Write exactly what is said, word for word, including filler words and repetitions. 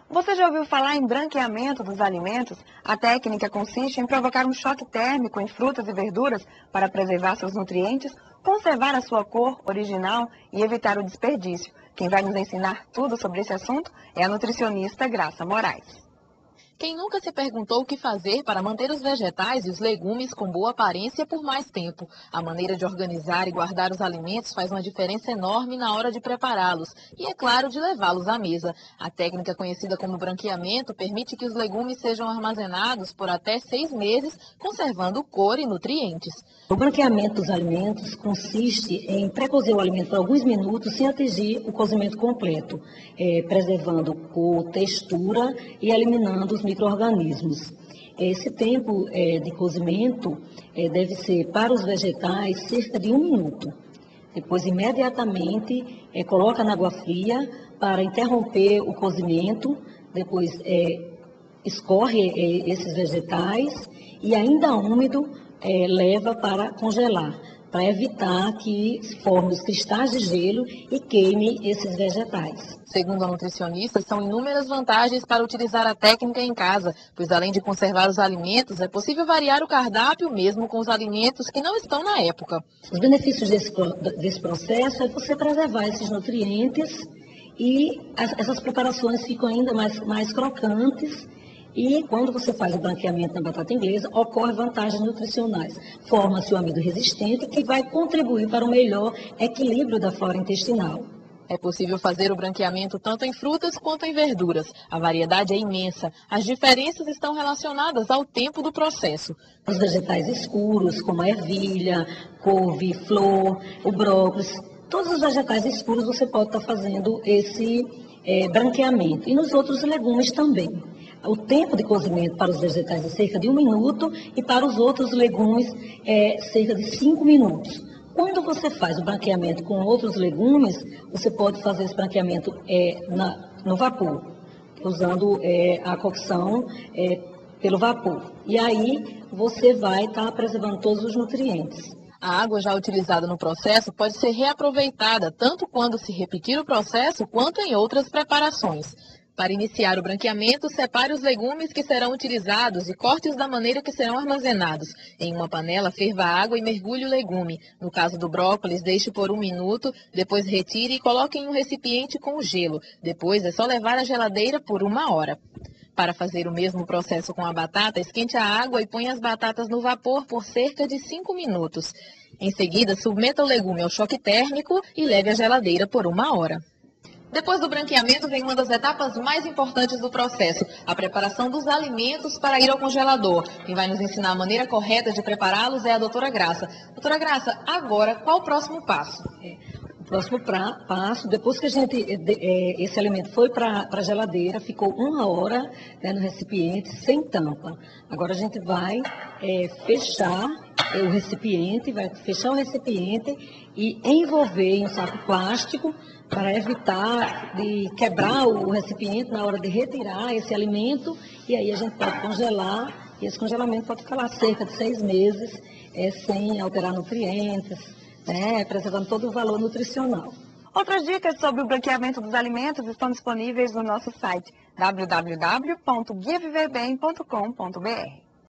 Você já ouviu falar em branqueamento dos alimentos? A técnica consiste em provocar um choque térmico em frutas e verduras para preservar seus nutrientes, conservar a sua cor original e evitar o desperdício. Quem vai nos ensinar tudo sobre esse assunto é a nutricionista Graça Moraes. Quem nunca se perguntou o que fazer para manter os vegetais e os legumes com boa aparência por mais tempo? A maneira de organizar e guardar os alimentos faz uma diferença enorme na hora de prepará-los e, é claro, de levá-los à mesa. A técnica conhecida como branqueamento permite que os legumes sejam armazenados por até seis meses, conservando cor e nutrientes. O branqueamento dos alimentos consiste em pré-cozer o alimento por alguns minutos sem atingir o cozimento completo, é, preservando cor, textura e eliminando os micro-organismos. Esse tempo é, de cozimento é, deve ser, para os vegetais, cerca de um minuto. Depois, imediatamente, é, coloca na água fria para interromper o cozimento. Depois, é, escorre é, esses vegetais e, ainda úmido, é, leva para congelar, para evitar que forme os cristais de gelo e queime esses vegetais. Segundo a nutricionista, são inúmeras vantagens para utilizar a técnica em casa, pois além de conservar os alimentos, é possível variar o cardápio mesmo com os alimentos que não estão na época. Os benefícios desse, desse processo é você preservar esses nutrientes e as, essas preparações ficam ainda mais, mais crocantes. E quando você faz o branqueamento na batata inglesa, ocorrem vantagens nutricionais. Forma-se o amido resistente, que vai contribuir para o melhor equilíbrio da flora intestinal. É possível fazer o branqueamento tanto em frutas quanto em verduras. A variedade é imensa. As diferenças estão relacionadas ao tempo do processo. Os vegetais escuros, como a ervilha, couve, flor, o brócolis, todos os vegetais escuros você pode estar fazendo esse é, branqueamento. E nos outros legumes também. O tempo de cozimento para os vegetais é cerca de um minuto e para os outros legumes é cerca de cinco minutos. Quando você faz o branqueamento com outros legumes, você pode fazer esse branqueamento é, na, no vapor, usando é, a cocção é, pelo vapor. E aí você vai estar preservando todos os nutrientes. A água já utilizada no processo pode ser reaproveitada tanto quando se repetir o processo quanto em outras preparações. Para iniciar o branqueamento, separe os legumes que serão utilizados e corte-os da maneira que serão armazenados. Em uma panela, ferva a água e mergulhe o legume. No caso do brócolis, deixe por um minuto, depois retire e coloque em um recipiente com gelo. Depois é só levar à geladeira por uma hora. Para fazer o mesmo processo com a batata, esquente a água e ponha as batatas no vapor por cerca de cinco minutos. Em seguida, submeta o legume ao choque térmico e leve à geladeira por uma hora. Depois do branqueamento vem uma das etapas mais importantes do processo, a preparação dos alimentos para ir ao congelador. Quem vai nos ensinar a maneira correta de prepará-los é a doutora Graça. Doutora Graça, agora qual o próximo passo? O próximo pra, passo, depois que a gente, é, esse alimento foi para a geladeira, ficou uma hora né, no recipiente sem tampa. Agora a gente vai é, fechar é, o recipiente, vai fechar o recipiente e envolver em um saco plástico para evitar de quebrar o recipiente na hora de retirar esse alimento. E aí a gente pode congelar, e esse congelamento pode ficar lá cerca de seis meses, é, sem alterar nutrientes, né, preservando todo o valor nutricional. Outras dicas sobre o branqueamento dos alimentos estão disponíveis no nosso site w w w ponto guia viver bem ponto com ponto b r.